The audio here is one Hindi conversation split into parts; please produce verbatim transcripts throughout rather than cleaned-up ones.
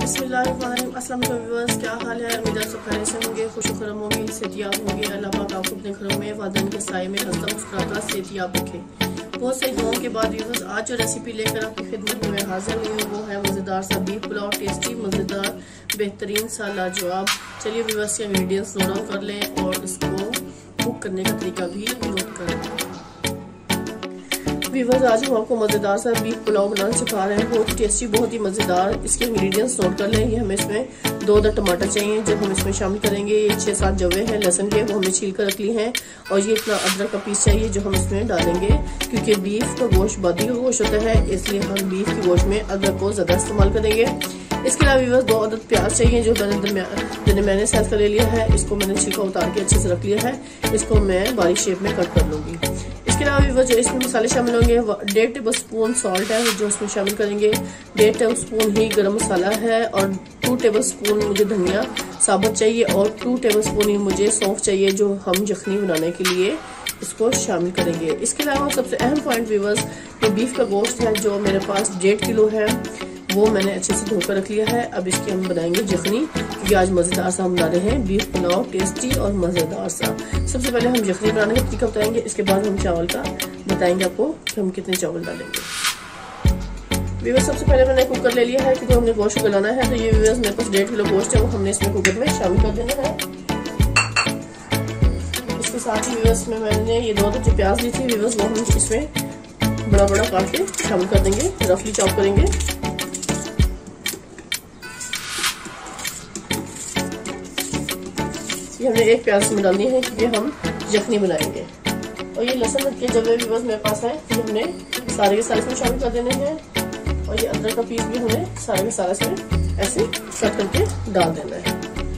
बिस्मिल्लाहिर्रहमानिर्रहीम। अस्सलाम वालेकुम व्यूअर्स, क्या हाल है? उम्मीद है सब खैरियत से होंगे, खुश खुरम होंगे, सेहतियाब होंगे। अल्लाह पाक आपको अपने घरों में वालिदैन के साए में हंसता मुस्कुराता सेहतियाब रखे। बहुत सारी दुआओं के बाद व्यूअर्स आज जो रेसिपी लेकर आपकी खिदमत में हाजिर हुई हूँ वो है मज़ेदार सा बीफ पुलाव। टेस्टी, मज़ेदार, बेहतरीन सा, लाजवाब। चलिए व्यूअर्स के इंग्रेडिएंट्स नोट डाउन कर लें और इसको कुक करने का तरीका भी नोट कर लें। व्यूअर्स आज हम आपको मज़ेदार सा बीफ पुलाव बनाना सिखा रहे हैं, बहुत टेस्टी, बहुत ही मज़ेदार। इसके इंग्रेडिएंट्स नोट कर लें। ये हमें इसमें दो दो टमाटर चाहिए जो हम इसमें शामिल करेंगे। ये छः सात जवे हैं लहसुन के, वो हमने छील कर रख ली हैं। और ये इतना अदरक का पीस चाहिए जो हम इसमें डालेंगे, क्योंकि बीफ का गोश्त बादी का गोश्त होता है, इसलिए हम बीफ के गोश्त में अदरक को ज़्यादा इस्तेमाल करेंगे। इसके अलावा व्यूअर्स दो अदद प्याज चाहिए जो मैंने मैंने मैंने साइज का ले लिया है। इसको मैंने छिलका उतार के अच्छे से रख लिया है। इसको मैं बारीक शेप में कट कर लूंगी। इसके अलावा व्यूअर्स जो इसमें मसाले शामिल होंगे, डेढ़ टेबल स्पून सॉल्ट है जो इसमें शामिल करेंगे। डेढ़ टेबल स्पून ही गरम मसाला है और टू टेबल स्पून मुझे धनिया साबुत चाहिए और टू टेबल स्पून ही मुझे सौंफ चाहिए जो हम यखनी बनाने के लिए इसको शामिल करेंगे। इसके अलावा सबसे अहम पॉइंट व्यूअर्स, ये बीफ का गोश्त है जो मेरे पास डेढ़ किलो है, वो मैंने अच्छे से धोकर रख लिया है। अब इसकी हम बनाएंगे यखनी, क्योंकि आज मज़ेदार सा हम बना रहे हैं बीफ पुलाव, टेस्टी और मज़ेदार सा। सबसे पहले हम यखनी बनाने का तरीका बताएंगे, इसके बाद हम चावल का बताएंगे आपको कि हम कितने चावल डालेंगे। व्यूअर्स सबसे पहले मैंने कुकर ले लिया है क्योंकि हमने गोश्त गलाना है। तो ये व्यूअर्स मेरे पास डेढ़ किलो गोश्त है, वो हमने इसमें कुकर में शामिल कर देना है। इसके साथ ही व्यूअर्स में मैंने ये दो जो प्याज ली थी व्यूअर्स, वो हम इसमें बड़ा बड़ा काट के शामिल कर देंगे, रफली चॉप करेंगे। ये हमने एक प्याज इसमें डालनी है क्योंकि हम यखनी बनाएंगे। और ये लहसुन के जवे भी बस मेरे पास है, ये हमने सारे के सारे इसमें शामिल कर देने हैं। और ये अदरक का पीस भी हमने सारे के सारे इसमें ऐसे कट करके डाल देना है।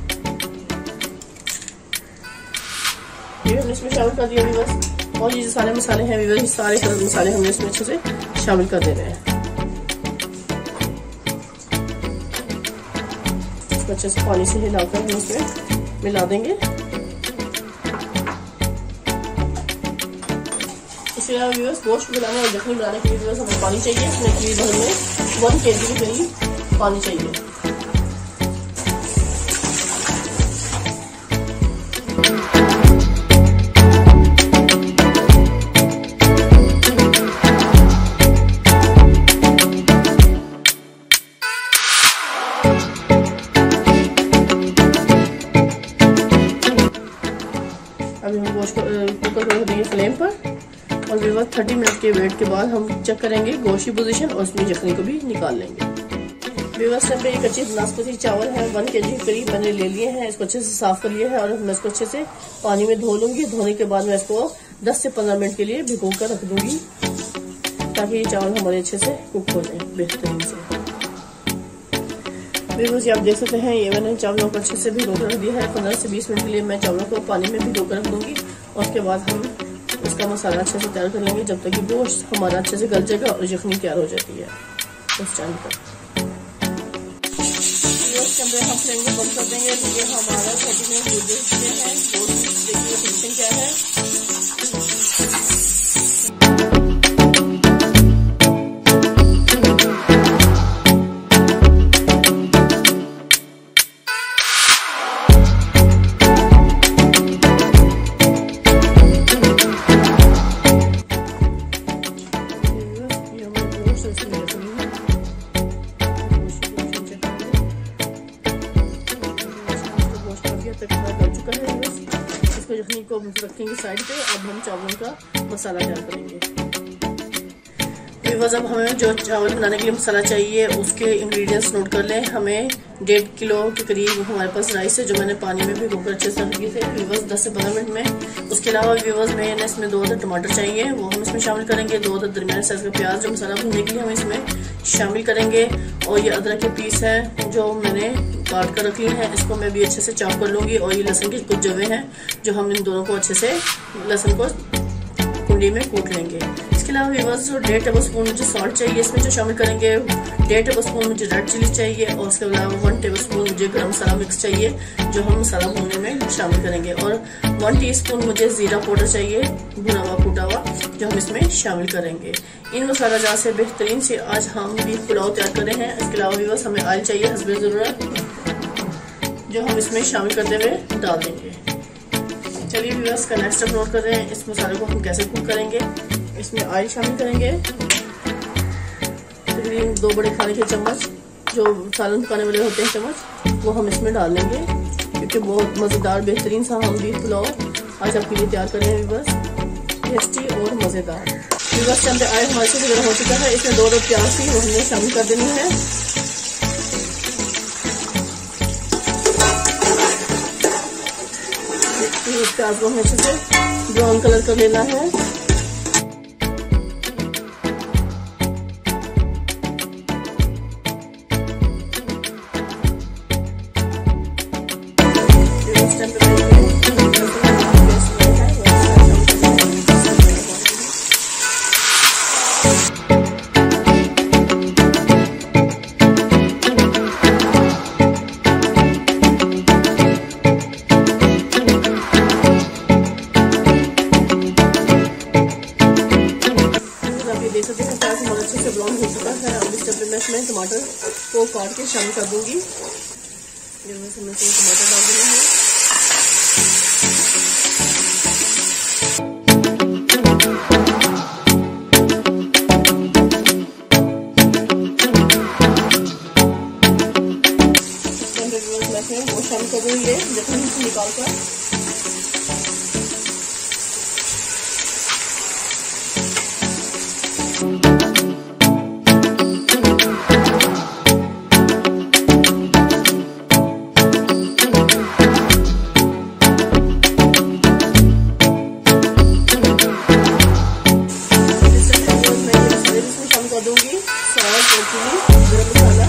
ये हमने इसमें शामिल कर दिया व्यूअर्स। और ये जो सारे मसाले हैं व्यूअर्स, ये सारे मसाले हमने इसमें अच्छे से शामिल कर देने हैं। इसको अच्छे से पानी से हिलाकर हम इसमें मिला देंगे। इसके अलावा व्यूअर्स गोश्त बनाने और यखनी बनाने के लिए व्यूअर्स हमें पानी चाहिए। इसमें करीब हमें वन के जी के करीब पानी चाहिए। अभी हम गोश्त को कुकर को रख देंगे फ्लेम पर और व्यूअर्स तीस मिनट के वेट के बाद हम चेक करेंगे गोश्त की पोजीशन और उसमें यखनी को भी निकाल लेंगे। व्यूअर्स सब ये कच्चे नाशपाती चावल है वन के जी करीब मैंने ले लिए हैं। इसको अच्छे से साफ कर लिया है और मैं इसको अच्छे से पानी में धो लूंगी। धोने के बाद मैं इसको दस से पंद्रह मिनट के लिए भिगो कर रख दूंगी ताकि ये चावल हमारे अच्छे से कुक हो जाए बेहतरीन से। व्यूअर्स आप देख सकते हैं ये मैंने चावलों को अच्छे से भिगो कर रख दिया है। पंद्रह से बीस मिनट के लिए मैं चावलों को पानी में भिगो कर रख दूंगी और उसके बाद हम इसका मसाला अच्छे से तैयार कर लेंगे जब तक कि गोश्त हमारा अच्छे से गल जाएगा और यखनी तैयार हो जाती है उस टाइम तक। हम फ्लेम को बंद कर देंगे क्योंकि हमारा थर्टी मिनट हो चुके हैं। गोश्त देखिए फिनिशिंग क्या है। इसको यखनी को रखेंगे साइड पे। अब हम चावलों का मसाला तैयार करेंगे। व्यूअर्स अब हमें जो चावल बनाने के लिए मसाला चाहिए उसके इंग्रेडिएंट्स नोट कर लें। हमें डेढ़ किलो के करीब हमारे पास राइस है जो मैंने पानी में भिगोकर अच्छे से रख दिए थे व्यूअर्स दस से पंद्रह मिनट में। उसके अलावा व्यूअर्स में इसमें दो अदर टमाटर चाहिए, वो हम इसमें शामिल करेंगे। दो अदर दरमियाने साइज का प्याज जो मसाला भूनने के लिए हम इसमें शामिल करेंगे। और ये अदरक के पीस है जो मैंने काट कर रख ली है, इसको मैं भी अच्छे से चॉप कर लूंगी। और ये लहसुन के कुछ जवे हैं जो हम इन दोनों को अच्छे से लहसुन को कुंडी में कूट लेंगे। इसके इसके अलावा व्यूअर्स जो डेढ़ टेबल स्पून मुझे सॉल्ट चाहिए, इसमें जो शामिल करेंगे डेढ़ टेबल स्पून मुझे रेड चिली चाहिए और उसके अलावा वन टेबल स्पून मुझे गरम मसाला मिक्स चाहिए जो हम मसाला भूनने में शामिल करेंगे, और वन टीस्पून मुझे जीरा पाउडर चाहिए भुना हुआ कूटा हुआ जो हम इसमें शामिल करेंगे। इन मसाला जात से बेहतरीन से आज हम बीफ पुलाव तैयार कर रहे हैं। इसके अलावा व्यूअर्स हमें ऑयल चाहिए हस्बे ज़रूरत जो हम इसमें शामिल करते हुए डाल देंगे। चलिए व्यूअर्स का नेक्स्ट स्टेप नोट कर रहे हैं। इस मसाले को हम कैसे कुक करेंगे। इसमें ऑयल शामिल करेंगे, तकरीबन दो बड़े खाने के चम्मच जो सालन पकाने वाले होते हैं चम्मच वो हम इसमें डाल लेंगे, क्योंकि बहुत मज़ेदार बेहतरीन सा हम बीफ पुलाव आज आपके लिए तैयार कर रहे हैं व्यूअर्स, टेस्टी और मज़ेदार। व्यूअर्स चलते आए हमारे से गर्म हो चुका है। इसमें दो दो प्याज थी वो हमने शामिल कर देनी है। प्याज को हमें अच्छे से ब्राउन कलर कर लेना है। देख सकते हैं प्याज हमारा अच्छे से ब्राउन हो चुका है। अब इस डब्बे में मैं टमाटर को काट के शामिल कर दूंगी। ये मैं इसमें टमाटर डाल दूंगी है। मैं वो शामिल कर दूंगी ये जखनी से निकाल कर। दूंगी सॉल्ट और चिली गरम मसाला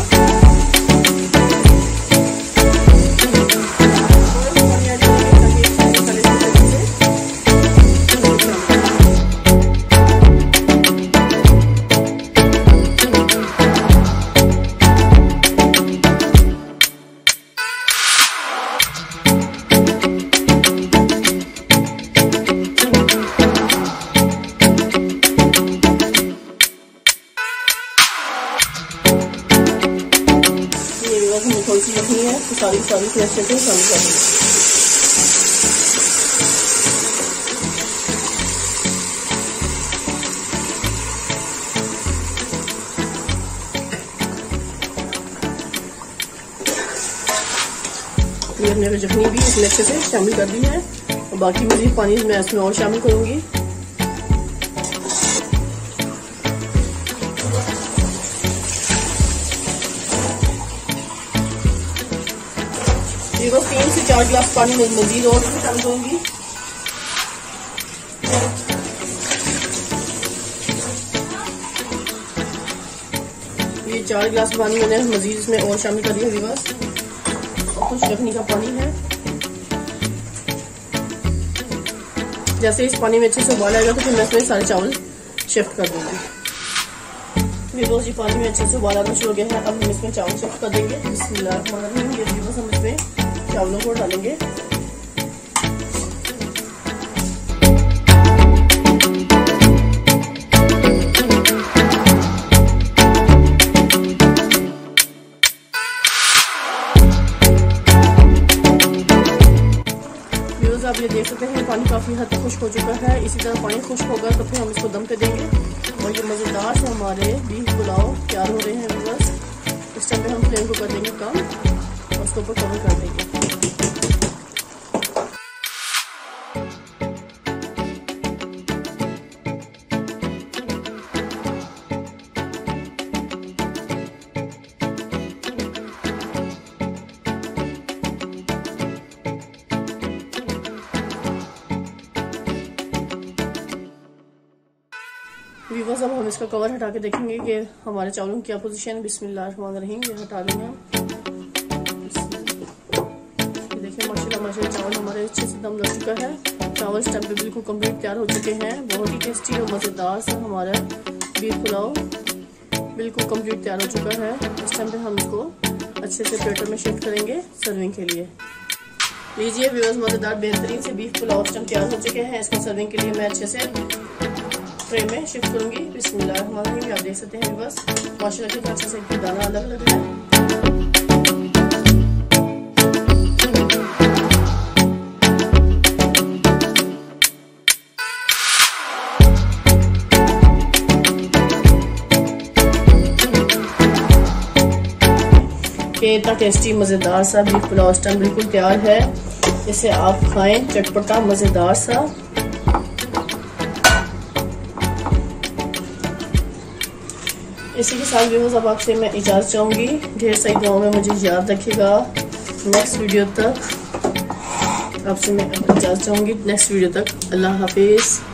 थोड़ी सी रखनी है तो सारी सारी पेस्ट को शामिल कर देंगे। हमने जखनी भी इसमें अच्छे से शामिल कर दी है और बाकी मजीद पानी मैं इसमें और शामिल करूंगी। बस तीन से चार गिलास पानी में मजीद और शामिल करूंगी। ये चार गिलास पानी मैंने मजीद इसमें और शामिल कर दिया है बस, और कुछ रखने का पानी है। जैसे इस पानी में अच्छे से उबाल आएगा तो फिर मैं इसमें सारे चावल शिफ्ट कर दूंगी। ये दोस्त ये पानी में अच्छे से उबाल आना शुरू हो गया है। अब हम इसमें चावल शिफ्ट कर देंगे। बिस्मिल्लाहिर्रहमानिर्रहीम। ये बस हम इसमें चावलों को डालेंगे। व्यूअर्स आप ये देख सकते हैं पानी काफी हद तक खुश्क हो चुका है। इसी तरह पानी खुश्क होगा तो फिर हम इसको दम पे देंगे और ये मजेदार से हमारे बीफ पुलाव तैयार हो रहे हैं। व्यूअर्स इस टाइम पे हम फ्लेम को कर देंगे कम और उसके ऊपर कवर कर देंगे। व्यूअर्स अब हम इसका कवर हटा के देखेंगे कि हमारे चावलों की क्या पोजीशन है। बिस्मिल्लाहिर्रहमानिर्रहीम। ये हटा लेंगे हम। देखिए माशाल्लाह माशाल्लाह चावल हमारे अच्छे से दम लग चुका है। चावल इस टाइम पे बिल्कुल कंप्लीट तैयार हो चुके हैं। बहुत ही टेस्टी और मज़ेदार सा हमारा बीफ पुलाव बिल्कुल कंप्लीट तैयार हो चुका है। इस टाइम पे हम इसको अच्छे से प्लेटर में शिफ्ट करेंगे सर्विंग के लिए। लीजिए व्यूअर्स, मज़ेदार बेहतरीन से बीफ पुलाव इस टाइम तैयार हो चुके हैं। इसको सर्विंग के लिए मैं अच्छे से ट्रे में शिफ्ट करूंगी। बिस्मिल्लाहिर्रहमानिर्रहीम। आप देख सकते हैं व्यूअर्स, माशाल्लाह कितना अच्छा से इनके दाना अलग अलग है। इतना टेस्टी मज़ेदार सा बीफ पुलाव इस टाइम बिल्कुल तैयार है। इसे आप खाएं, चटपटा मज़ेदार सा। इसी के साथ व्यूअर्स अब आपसे मैं इजाज़त चाहूँगी। ढेर सारी दुआओं में मुझे याद रखिएगा। नेक्स्ट वीडियो तक आपसे मैं इजाज़त चाहूँगी। नेक्स्ट वीडियो तक अल्लाह हाफिज़।